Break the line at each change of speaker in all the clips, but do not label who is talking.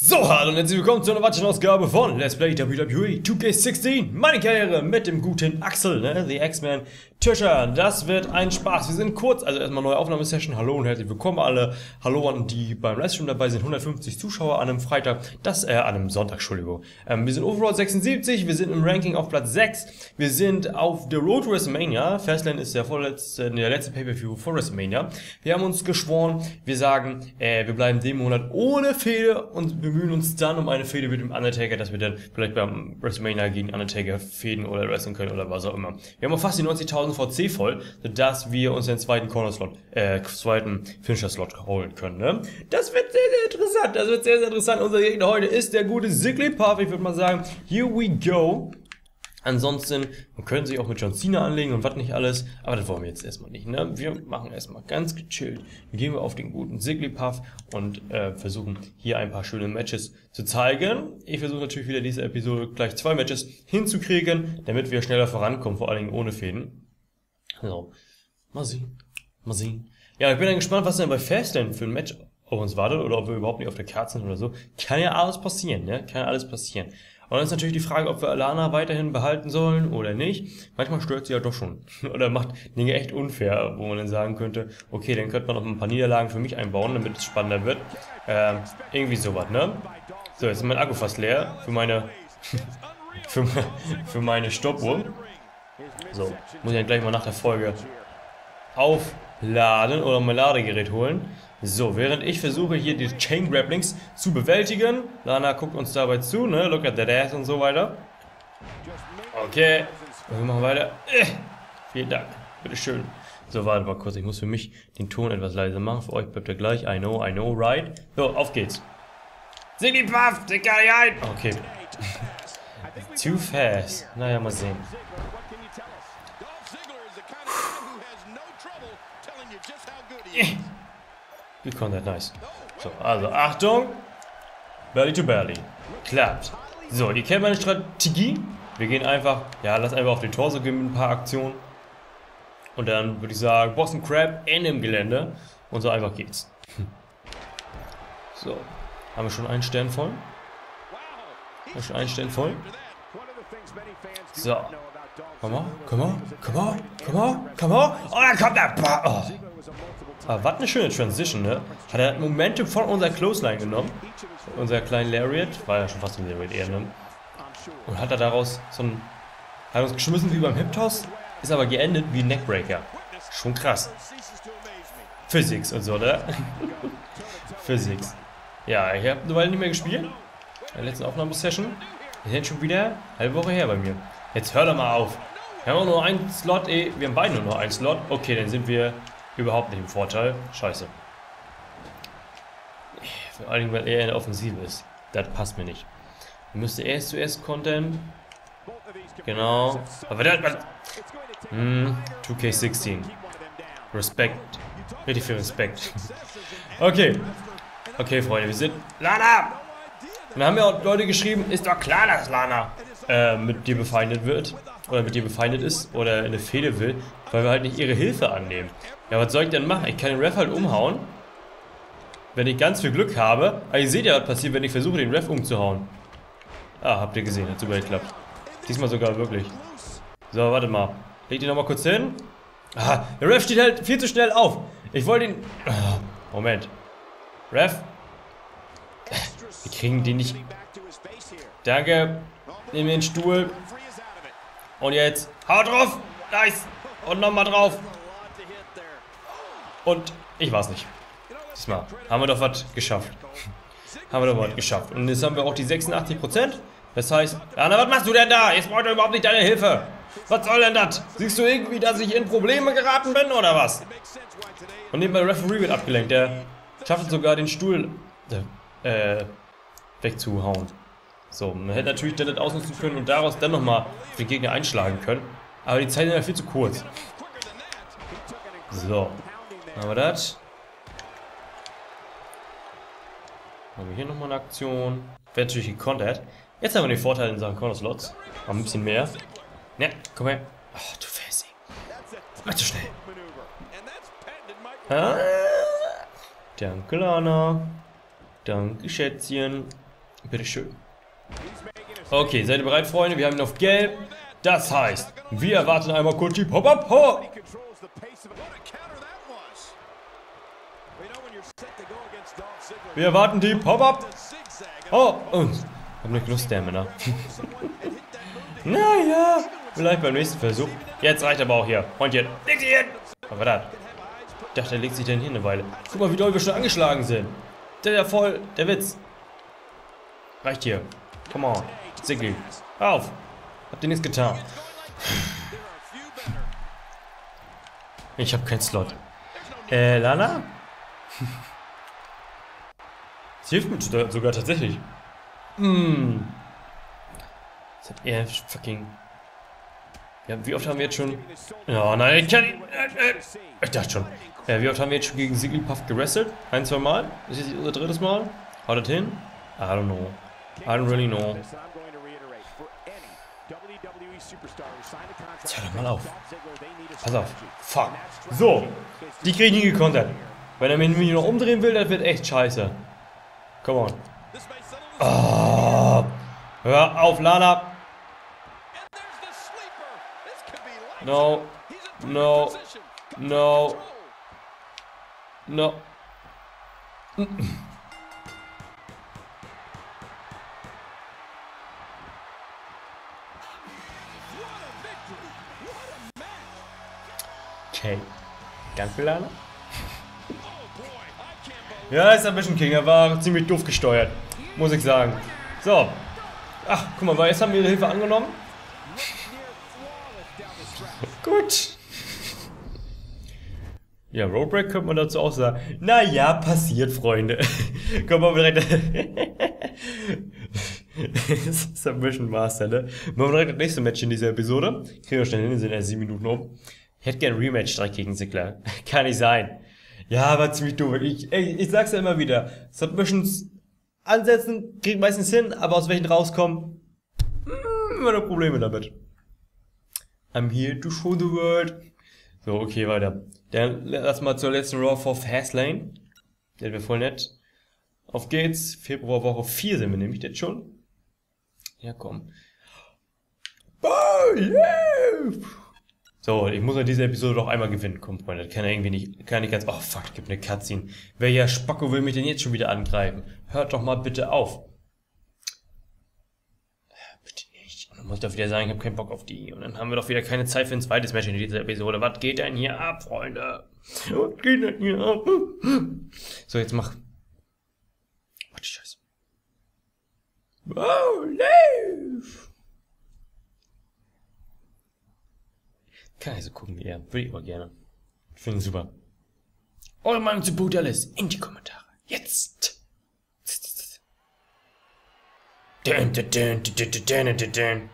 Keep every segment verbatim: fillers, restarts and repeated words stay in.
So, hallo und herzlich willkommen zu einer weiteren Ausgabe von Let's Play W W E two K sechzehn. Meine Karriere mit dem guten Axel, ne, The X-Man Tischer. Das wird ein Spaß. Wir sind kurz, also erstmal neue Aufnahmesession. Hallo und herzlich willkommen alle. Hallo an die beim Livestream dabei sind. hundertfünfzig Zuschauer an einem Freitag. Das, äh, an einem Sonntag, Entschuldigung. Ähm, wir sind overall sechsundsiebzig. Wir sind im Ranking auf Platz sechs. Wir sind auf der Road to WrestleMania. Fastlane ist der vorletzte, der letzte Pay-Per-View vor WrestleMania. Wir haben uns geschworen, wir sagen, äh, wir bleiben den Monat ohne Fehde und bemühen uns dann um eine Fehde mit dem Undertaker, dass wir dann vielleicht beim WrestleMania gegen Undertaker fehden oder wresteln können oder was auch immer. Wir haben auch fast die neunzigtausend V C voll, sodass wir uns den zweiten Corner-Slot, äh, zweiten Finisher-Slot holen können, ne? Das wird sehr, sehr interessant, das wird sehr, sehr interessant. Unser Gegner heute ist der gute Ziggler. Ich würde mal sagen, here we go. Ansonsten, man könnte sich auch mit John Cena anlegen und was nicht alles, aber das wollen wir jetzt erstmal nicht, ne? Wir machen erstmal ganz gechillt. Dann gehen wir auf den guten Ziggler und äh, versuchen hier ein paar schöne Matches zu zeigen. Ich versuche natürlich wieder diese Episode gleich zwei Matches hinzukriegen, damit wir schneller vorankommen, vor allen Dingen ohne Fäden. So, mal sehen, mal sehen. Ja, ich bin dann gespannt, was denn bei Fastlane für ein Match auf uns wartet oder ob wir überhaupt nicht auf der Karte sind oder so. Kann ja alles passieren, ne? Kann ja alles passieren. Und dann ist natürlich die Frage, ob wir Alana weiterhin behalten sollen oder nicht. Manchmal stört sie ja doch schon. Oder macht Dinge echt unfair, wo man dann sagen könnte, okay, dann könnte man noch ein paar Niederlagen für mich einbauen, damit es spannender wird. Ähm, irgendwie sowas, ne? So, jetzt ist mein Akku fast leer für meine für, für meine Stoppuhr. So, muss ich dann gleich mal nach der Folge aufladen oder mein Ladegerät holen. So, während ich versuche hier die Chain Grapplings zu bewältigen. Lana guckt uns dabei zu, ne? Look at that ass und so weiter. Okay, und wir machen weiter. Äh, vielen Dank, bitteschön. So, warte mal kurz, ich muss für mich den Ton etwas leiser machen. Für euch bleibt er gleich. I know, I know, right? So, auf geht's. Sieh die Puff, sieh gar nicht ein. Okay. Too fast. Naja, mal sehen. Yeah. Good content, nice. So, also Achtung. Belly to Belly. Klappt. So, die kennt meine Strategie. Wir gehen einfach, ja, lass einfach auf den Torso gehen mit ein paar Aktionen. Und dann würde ich sagen, Boston Crab in dem Gelände. Und so einfach geht's. So, haben wir schon einen Stern voll? Haben wir schon einen Stern voll? So. Komm on, komm on, komm on, komm on, komm on. Oh, da kommt der. Oh. Ah, was eine schöne Transition, ne? Hat er Momentum von unserer Clothesline genommen. Unser kleinen Lariat. War ja schon fast ein Lariat eher, ne? Und hat er daraus so ein. Hat uns geschmissen wie beim Hip Toss. Ist aber geendet wie ein Neckbreaker. Schon krass. Physics und so, ne? Physics. Ja, ich habe eine Weile nicht mehr gespielt. In der letzten Aufnahmesession. Wir sind schon wieder eine halbe Woche her bei mir. Jetzt hör doch mal auf. Wir haben auch nur einen Slot, ey. Wir haben beide nur noch einen Slot. Okay, dann sind wir überhaupt nicht im Vorteil. Scheiße. Vor allem, weil er in der Offensive ist. Das passt mir nicht. Er müsste erst zuerst kontern. Genau. Aber der hat. Hm, two K sechzehn. Respekt. Richtig viel Respekt. Okay. Okay, Freunde, wir sind. Lana! Und da haben ja auch Leute geschrieben, ist doch klar, dass Lana äh, mit dir befeindet wird. Oder mit dir befeindet ist. Oder eine Fehde will. Weil wir halt nicht ihre Hilfe annehmen. Ja, was soll ich denn machen? Ich kann den Ref halt umhauen. Wenn ich ganz viel Glück habe. Aber ihr seht ja, was passiert, wenn ich versuche, den Ref umzuhauen. Ah, habt ihr gesehen. Hat super geklappt. Diesmal sogar wirklich. So, warte mal. Leg die nochmal kurz hin. Ah, der Ref steht halt viel zu schnell auf. Ich wollte ihn... Oh, Moment. Ref. Wir kriegen den nicht... Danke. Nehmen wir den Stuhl. Und jetzt. Hau drauf. Nice. Und nochmal drauf. Und ich war's nicht. Diesmal haben wir doch was geschafft. Haben wir doch was geschafft. Und jetzt haben wir auch die sechsundachtzig Prozent. Das heißt, Anna, was machst du denn da? Jetzt braucht er überhaupt nicht deine Hilfe. Was soll denn das? Siehst du irgendwie, dass ich in Probleme geraten bin oder was? Und nebenbei der Referee wird abgelenkt. Der schafft es sogar, den Stuhl äh, wegzuhauen. So, man hätte natürlich das ausnutzen können und daraus dann nochmal den Gegner einschlagen können. Aber die Zeit ist ja viel zu kurz. So. Haben wir das. Haben wir hier nochmal eine Aktion. Wäre natürlich gekontert. Jetzt haben wir den Vorteil in Sachen Corner-Slots. Haben ein bisschen mehr. Ja, komm her. Ach, du Fässi. Mach so schnell. Ah. Danke, Lana. Danke, Schätzchen. Bitteschön. Okay, seid ihr bereit, Freunde? Wir haben ihn auf Gelb. Das heißt, wir erwarten einmal kurz die Pop-Up. Oh. Wir erwarten die Pop-Up. Oh, und ich hab nicht genug Stamina. Naja, vielleicht beim nächsten Versuch. Jetzt reicht aber auch hier. Freundchen, leg sie hin. Was war das? Ich dachte, er legt sich denn hier eine Weile. Guck mal, wie doll wir schon angeschlagen sind. Der ist ja voll, der Witz. Reicht hier. Come on. Siggi. Auf. Habt ihr nichts getan. Ich hab keinen Slot. Äh, Lana? Sie hilft mir sogar tatsächlich. Hm. Das hat er fucking... Ja, wie oft haben wir jetzt schon... Oh nein, ich kann nicht... Ich dachte schon. Ja, wie oft haben wir jetzt schon gegen Zigglypuff gewrestelt? Ein, zwei Mal? Ist jetzt unser drittes Mal? Haut das hin? I don't know. I don't really know. Tja, doch mal auf. Pass auf. Fuck. So. Die kriege ich nie gekontert. Wenn er mich noch umdrehen will, das wird echt scheiße. Come on. Oh. Hör auf, Lana. No. No. No. No. Okay. Danke, Lana. Ja, ist ein bisschen King. Er war ziemlich doof gesteuert. Muss ich sagen. So. Ach, guck mal, weil jetzt haben wir Hilfe angenommen. Gut. Ja, Roadbreak könnte man dazu auch sagen. Naja, passiert, Freunde. Komm mal direkt. Das ist Submission Master, ne? Machen wir direkt das nächste Match in dieser Episode. Kriegen wir schnell hin, sind erst sieben Minuten um. Ich hätte gerne ein Rematch direkt gegen Ziggler. Kann nicht sein. Ja, war ziemlich doof. Ich, ich, ich sag's ja immer wieder. Submissions ansetzen, kriegen meistens hin, aber aus welchen rauskommen, mh, immer noch Probleme damit. I'm here to show the world. So, okay, weiter. Dann lass mal zur letzten Raw for Fastlane. Der wäre voll nett. Auf geht's. Februar Woche vier sind wir nämlich jetzt schon. Ja, komm. Oh, yeah. So, ich muss in dieser Episode doch einmal gewinnen. Komm, Freunde, das kann ja irgendwie nicht, kann nicht ganz... Oh, fuck, gibt eine Cutscene. Welcher Spacko will mich denn jetzt schon wieder angreifen? Hört doch mal bitte auf. Bitte nicht. Und dann muss ich doch wieder sagen, ich habe keinen Bock auf die. Und dann haben wir doch wieder keine Zeit für ein zweites Match in dieser Episode. Was geht denn hier ab, Freunde? Was geht denn hier ab? So, jetzt mach... Oh, die Scheiße. Oh, live! Kann ich so gucken wie er. Würde ich aber gerne. Finde ich super. Eure Meinung zu Bo Dallas in die Kommentare. Jetzt! Dun, dun, dun, dun, dun, dun, dun, dun.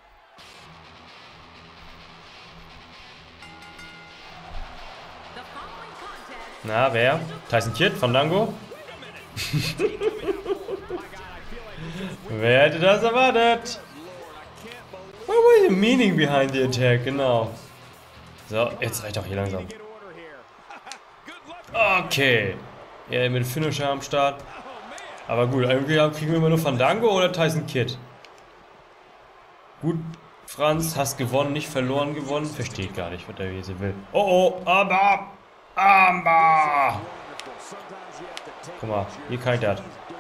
Na, wer? Tyson Kidd, Fandango? Wer hätte das erwartet? What was the meaning behind the attack? Genau. So, jetzt reicht auch hier langsam. Okay. Ja, mit Finisher am Start. Aber gut, irgendwie kriegen wir immer nur Fandango oder Tyson Kidd. Gut, Franz, hast gewonnen, nicht verloren gewonnen. Verstehe ich gar nicht, was der Wese will. Oh, oh, aber, aber. Guck mal, hier kann ich das.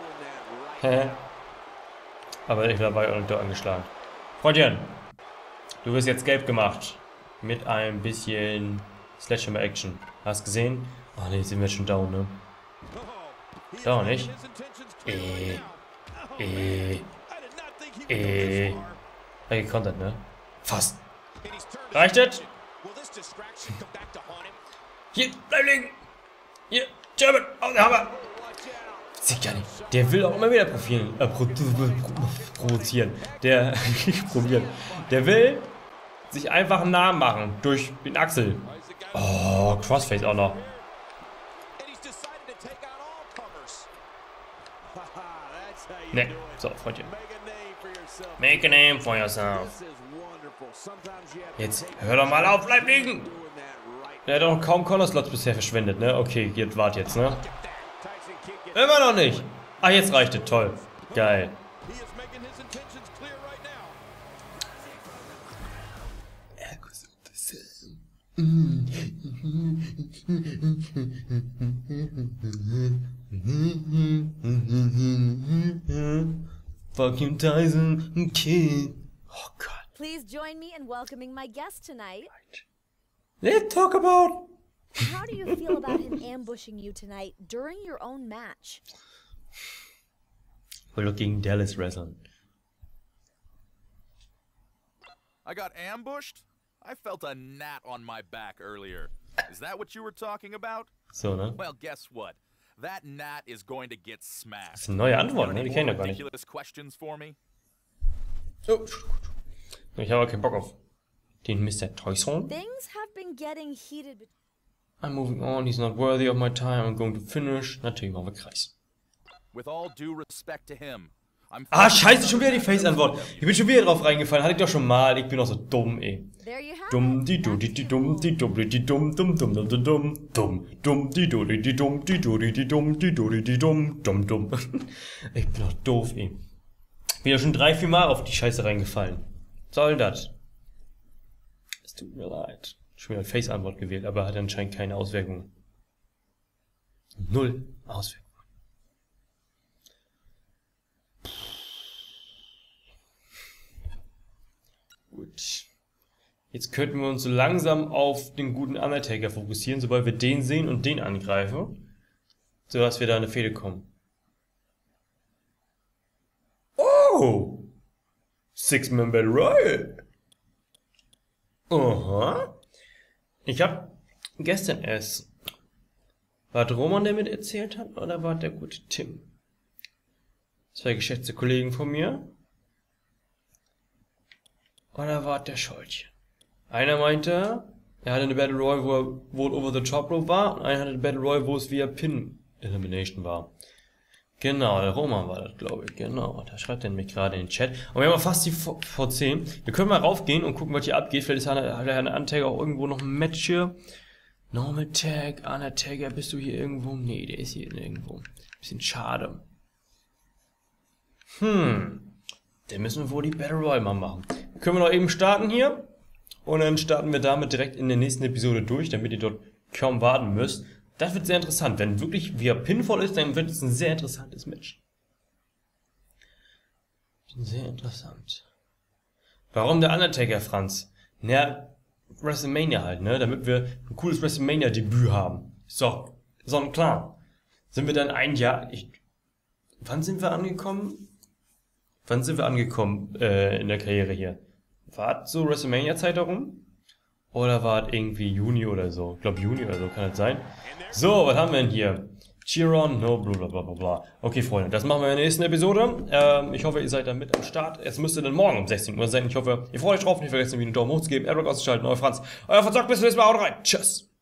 Aber ich war bei und dort angeschlagen. Freundchen, du wirst jetzt gelb gemacht. Mit ein bisschen Sledgehammer Action. Hast gesehen? Ach ne, sind wir schon down, ne? Down, nicht? Eh. Eh. Eh. Er gekontert, ne? Fast. Reicht das? Hier, bleib liegen! Hier, German, auf der Hammer! Sieht gar nicht. Der will auch immer wieder profieren, äh, pro, pro, provozieren. Der, probieren. Der will sich einfach einen Namen machen. Durch den Axel. Oh, Crossface auch noch. Ne, so, Freundchen. Make a name for yourself. Jetzt, hör doch mal auf, bleib liegen! Der hat doch kaum Corner-Slots bisher verschwendet, ne? Okay, jetzt wart jetzt, ne? Immer noch nicht! Ach, jetzt reicht es, toll. Geil. Fucking Tyson Kid. Oh God.
Please join me in welcoming my guest tonight.
Let's talk about.
How do you feel about him ambushing you tonight during your own match?
We're looking Dallas wrestling.
I got ambushed? I felt a gnat on my back earlier. Is that what you were talking about?
So, ne?
Well, guess what? That gnat is going to get smashed.
Das sind neue Antworten, ne? Die kennen wir gar nicht.
Ridiculous questions for me?
Oh, ich habe keinen Bock auf den Mister Tyson.
Things have been getting heated.
I'm moving on, he's not worthy of my time, I'm going to finish. Natürlich machen wir Kreis.
With all due respect to him. I'm
Ah, scheiße, schon wieder die Face-Antwort. Ich bin schon wieder drauf reingefallen, hatte ich doch schon mal. Ich bin doch so dumm, ey. Dumm, die du, die die dumm, die dumm, die dumm, dumm, dumm, dumm, dumm, dumm, dumm, dumm, die du, die die dumm, die du, die die dumm, die du, die die dumm, dumm, dumm. Ich bin doch doof, ey. Bin ja schon drei, vier Mal auf die Scheiße reingefallen. Was soll das? Es tut mir leid. Schon wieder Face-Antwort gewählt, aber hat anscheinend keine Auswirkungen. Null Auswirkungen. Gut. Jetzt könnten wir uns so langsam auf den guten Undertaker fokussieren, sobald wir den sehen und den angreifen, sodass wir da in eine Fehde kommen. Oh! Six-Man Battle Royale! Aha! Ich hab gestern erst... War es Roman, der mit erzählt hat, oder war es der gute Tim? Zwei geschätzte Kollegen von mir. Oder war es der Scholtchen? Einer meinte, er hatte eine Battle Royale, wo er wo over the top rope war, und einer hatte eine Battle Royale, wo es via Pin Elimination war. Genau, der Roman war das, glaube ich. Genau, da schreibt er nämlich gerade in den Chat. Und wir haben fast die V zehn. Wir können mal raufgehen und gucken, was hier abgeht. Vielleicht hat der Herr Undertaker auch irgendwo noch ein Match hier. Normal Tag, Undertaker, bist du hier irgendwo? Nee, der ist hier irgendwo. Bisschen schade. Hm. Dann müssen wir wohl die Battle Royale mal machen. Können wir noch eben starten hier. Und dann starten wir damit direkt in der nächsten Episode durch, damit ihr dort kaum warten müsst. Das wird sehr interessant. Wenn wirklich via Pinfall ist, dann wird es ein sehr interessantes Match. Sehr interessant. Warum der Undertaker, Franz? Na, WrestleMania halt, ne? Damit wir ein cooles WrestleMania-Debüt haben. So, sonnenklar. Sind wir dann ein Jahr... Ich, wann sind wir angekommen? Wann sind wir angekommen äh, in der Karriere hier? War es so WrestleMania-Zeit darum? Oder war es irgendwie Juni oder so? Ich glaube Juni oder so, kann das sein? So, was haben wir denn hier? Cheer on, no, bla bla bla bla. Okay, Freunde, das machen wir in der nächsten Episode. Ähm, ich hoffe, ihr seid da mit am Start. Es müsste dann morgen um sechzehn Uhr sein. Ich hoffe, ihr freut euch drauf. Nicht vergessen, wie einen Daumen hoch zu geben, Airdrop auszuschalten. Euer Franz. Euer Franz sagt, bis zum nächsten Mal. Haut rein. Tschüss.